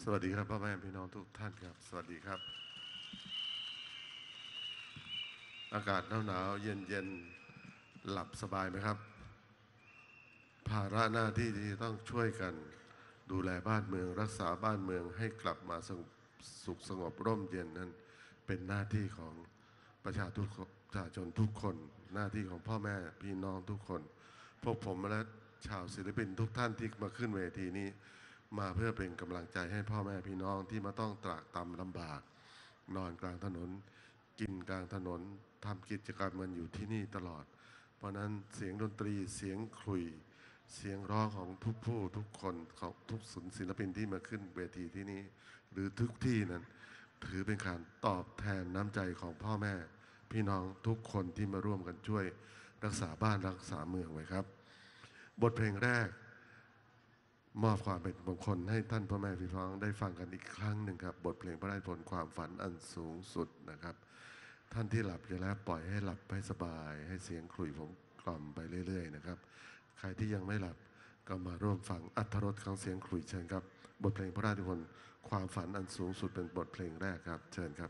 วัสดีครับพ่อแม่พี่น้องทุกท่านครับสวัสดีครับอากาศหนาวเย็นหลับสบายไหมครับภาระหน้าที่ที่ต้องช่วยกันดูแลบ้านเมืองรักษาบ้านเมืองให้กลับมาสุขสงบร่มเย็นนั้นเป็นหน้าที่ของประชาชนทุกคนหน้าที่ของพ่อแม่พี่น้องทุกคนพวกผมและชาวศิลปินทุกท่านที่มาขึ้นเวทีนี้มาเพื่อเป็นกำลังใจให้พ่อแม่พี่น้องที่มาต้องตรากตรำลำบากนอนกลางถนนกินกลางถนนทำกิจกรรมมันอยู่ที่นี่ตลอดเพราะนั้นเสียงดนตรีเสียงขลุ่ยเสียงร้องของทุกคนของทุกศิลปินที่มาขึ้นเวทีที่นี้หรือทุกที่นั้นถือเป็นการตอบแทนน้ำใจของพ่อแม่พี่น้องทุกคนที่มาร่วมกันช่วยรักษาบ้านรักษาเมืองไว้ครับบทเพลงแรกมอบความเป็นมงคลให้ท่านพ่อแม่พี่น้องได้ฟังกันอีกครั้งหนึ่งครับบทเพลงพระราชนิพนธ์ความฝันอันสูงสุดนะครับท่านที่หลับอยู่แล้วปล่อยให้หลับให้สบายให้เสียงขลุ่ยผมกล่อมไปเรื่อยๆนะครับใครที่ยังไม่หลับก็มาร่วมฟังอรรถรสของเสียงขลุ่ยเชิญครับบทเพลงพระราชนิพนธ์ความฝันอันสูงสุดเป็นบทเพลงแรกครับเชิญครับ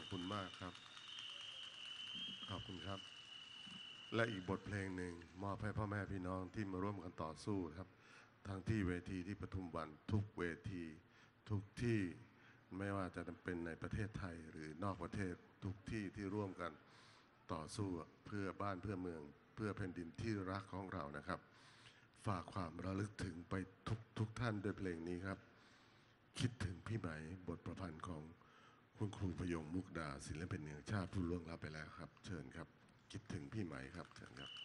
คุณมากครับขอบคุณครับและอีกบทเพลงหนึ่งมอบให้พ่อแม่พี่น้องที่มาร่วมกันต่อสู้ครับทั้งที่เวทีที่ปทุมวันทุกเวทีทุกที่ไม่ว่าจะเป็นในประเทศไทยหรือนอกประเทศทุกที่ที่ร่วมกันต่อสู้เพื่อบ้านเพื่อเมืองเพื่อแผ่นดินที่รักของเรานะครับฝากความระลึกถึงไปทุกท่านด้วยเพลงนี้ครับคิดถึงพี่ไหมบทประพันธ์ของคุณครูพยงมุกดาศิลปินแห่งชาติผู้ล่วงลับไปแล้วครับเชิญครับคิดถึงพี่ไหมครับเชิญครับ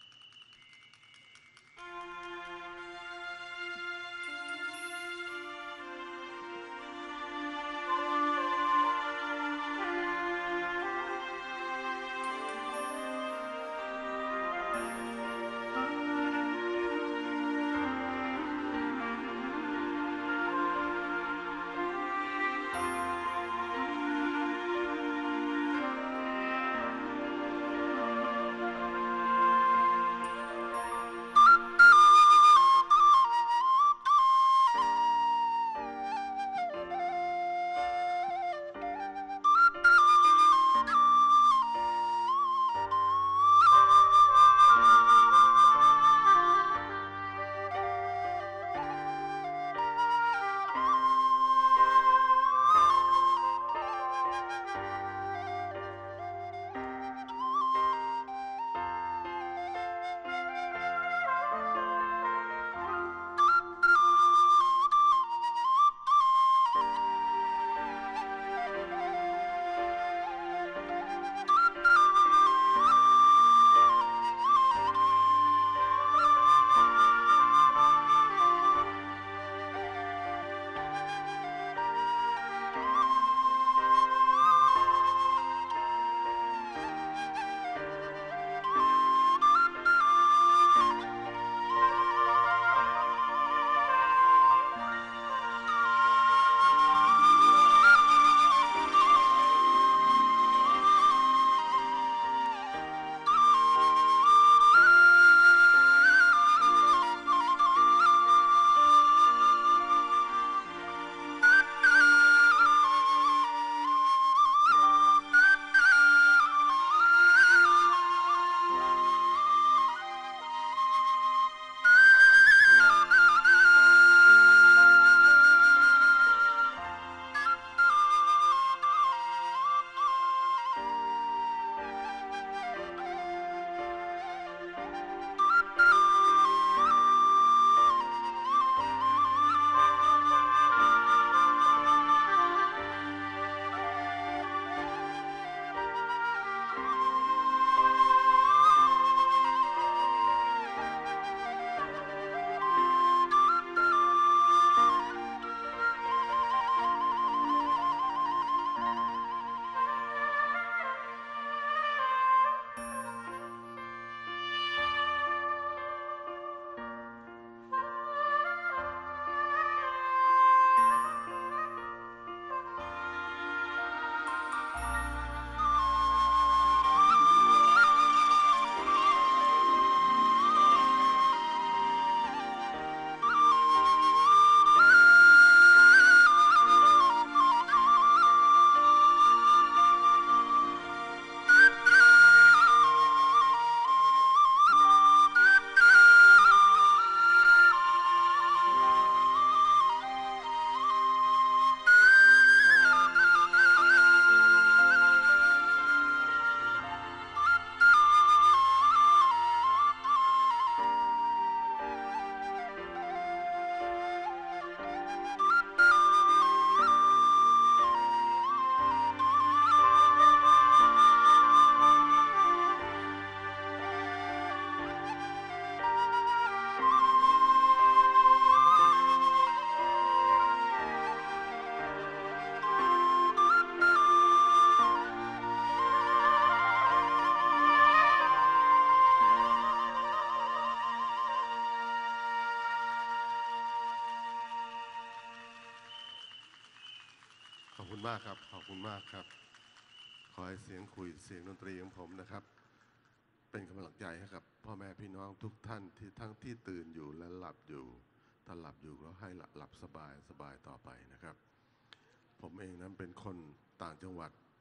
ขอบคุณมากครับขอบคุณมากครับขอให้เสียงคุยเสียงดนตรีของผมนะครับเป็นกำลังใจให้กับพ่อแม่พี่น้องทุกท่านที่ทั้งที่ตื่นอยู่และหลับอยู่ถ้าหลับอยู่ก็ให้หลับสบายต่อไปนะครับผมเองนั้นเป็นคนต่างจังหวัด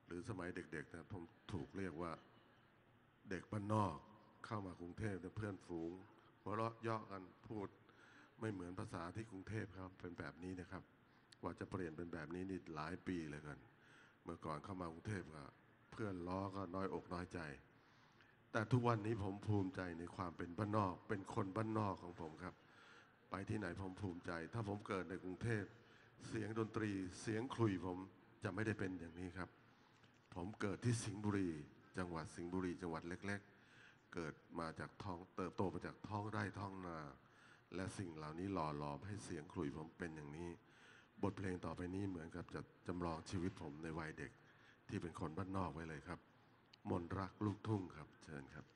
หรือสมัยเด็กๆนะผมถูกเรียกว่าเด็กบ้านนอกเข้ามากรุงเทพเนี่ยเพื่อนฝูงหัวเราะเยาะกันพูดไม่เหมือนภาษาที่กรุงเทพครับเป็นแบบนี้นะครับกว่าจะเปลี่ยนเป็นแบบนี้นี่หลายปีเลยกันเมื่อก่อนเข้ามากรุงเทพก็เพื่อนล้อก็น้อยอกน้อยใจแต่ทุกวันนี้ผมภูมิใจในความเป็นบ้านนอกเป็นคนบ้านนอกของผมครับไปที่ไหนผมภูมิใจถ้าผมเกิดในกรุงเทพเสียงดนตรีเสียงขลุ่ยผมจะไม่ได้เป็นอย่างนี้ครับผมเกิดที่สิงห์บุรีจังหวัดสิงห์บุรีจังหวัดเล็กๆเกิดมาจากท้องเติบโตมาจากท้องไร่ท้องนาและสิ่งเหล่านี้หล่อหลอมให้เสียงขลุ่ยผมเป็นอย่างนี้บทเพลงต่อไปนี้เหมือนกับจะจำลองชีวิตผมในวัยเด็กที่เป็นคนบ้านนอกไว้เลยครับมนต์รักลูกทุ่งครับเชิญครับ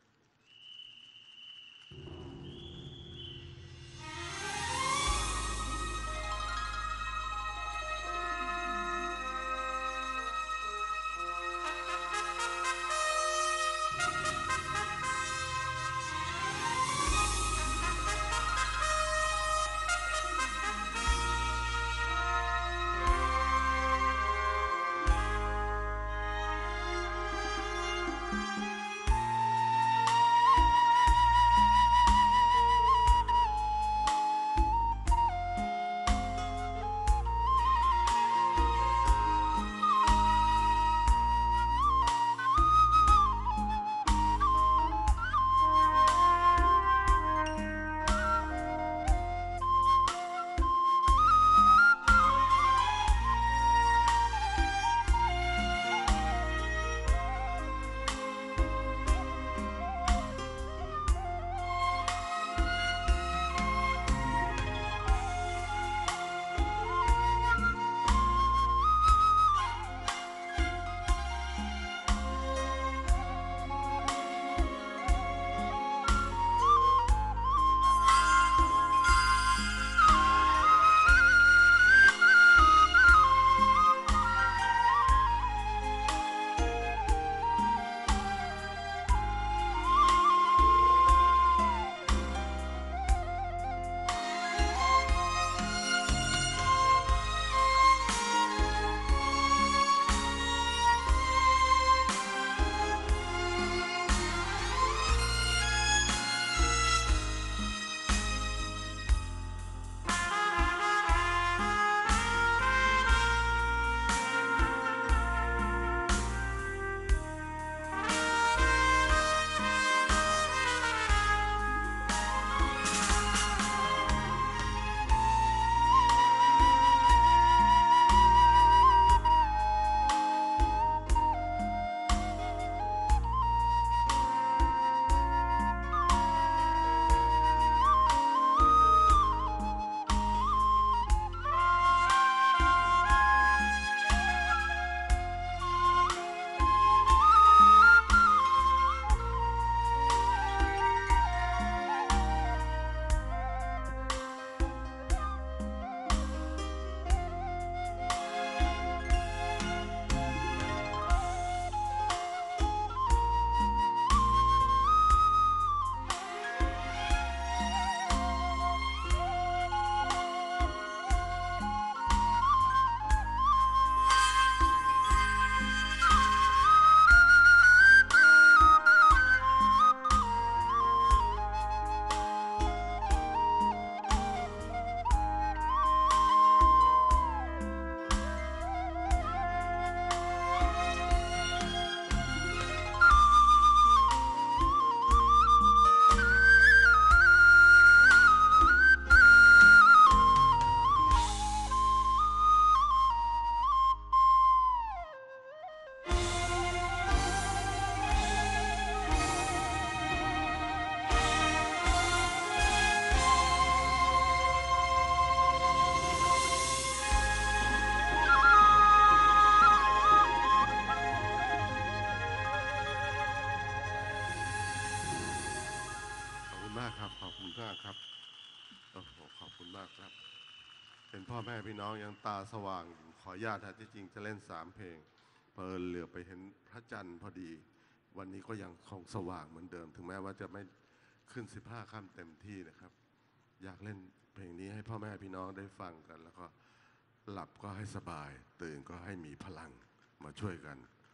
ขอบคุณมากครับขอบคุณมากครับโอ้โหขอบคุณมากครับเป็นพ่อแม่พี่น้องยังตาสว่างอยู่ขออนุญาตนะที่จริงจะเล่น3 เพลงเพิ่นเหลือไปเห็นพระจันทร์พอดีวันนี้ก็ยังคงสว่างเหมือนเดิมถึงแม้ว่าจะไม่ขึ้น15 ค่ำเต็มที่นะครับอยากเล่นเพลงนี้ให้พ่อแม่พี่น้องได้ฟังกันแล้วก็หลับก็ให้สบายตื่นก็ให้มีพลังมาช่วยกัน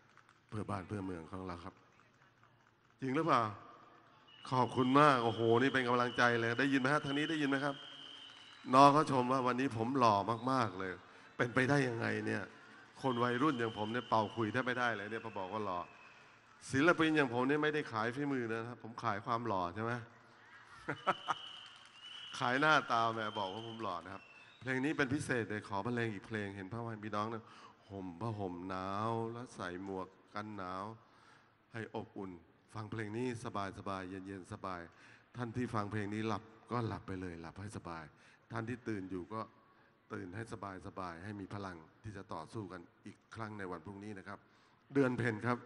เพื่อบ้านเพื่อเมืองของเราครับจริงหรือเปล่าขอบคุณมากโอ้โหนี่เป็นกำลังใจเลยได้ยินไหมฮะทางนี้ได้ยินไหมครับน้องเขาชมว่าวันนี้ผมหล่อมากๆเลยเป็นไปได้ยังไงเนี่ยคนวัยรุ่นอย่างผมเนี่ยเป่าคุยแทบไม่ได้เลยเนี่ยพอบอกว่าหล่อศิลปินอย่างผมเนี่ยไม่ได้ขายฝีมือนะครับผมขายความหล่อใช่ไหม ขายหน้าตาแม่บอกว่าผมหล่อนะครับเพลงนี้เป็นพิเศษเลยขอบรรเลงอีกเพลงเห็นพ่อแม่พี่น้องเนี่ยห่มผ้าห่มหนาวแล้วใส่หมวกกันหนาวให้อบอุ่นฟังเพลงนี้สบายสบายเย็นเย็นสบายท่านที่ฟังเพลงนี้หลับก็หลับไปเลยหลับให้สบายท่านที่ตื่นอยู่ก็ตื่นให้สบายสบายให้มีพลังที่จะต่อสู้กันอีกครั้งในวันพรุ่งนี้นะครับเดือนเพ็ญครับ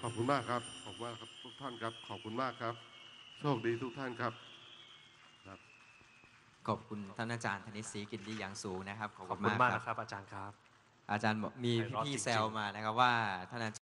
อบคุณมากครับ ขอบคุณมากครับทุกท่านครับ ขอบคุณมากครับ โชคดีทุกท่านครับ ครับขอบคุณท่านอาจารย์ธนิตศรีกินดีอย่างสูงนะครับขอบขอคุบณคุณมากมากครับนะครับอาจารย์ครับอาจารย์บอกมีไพเราะพี่จริงๆๆแซวมานะครับว่าท่านอาจารย์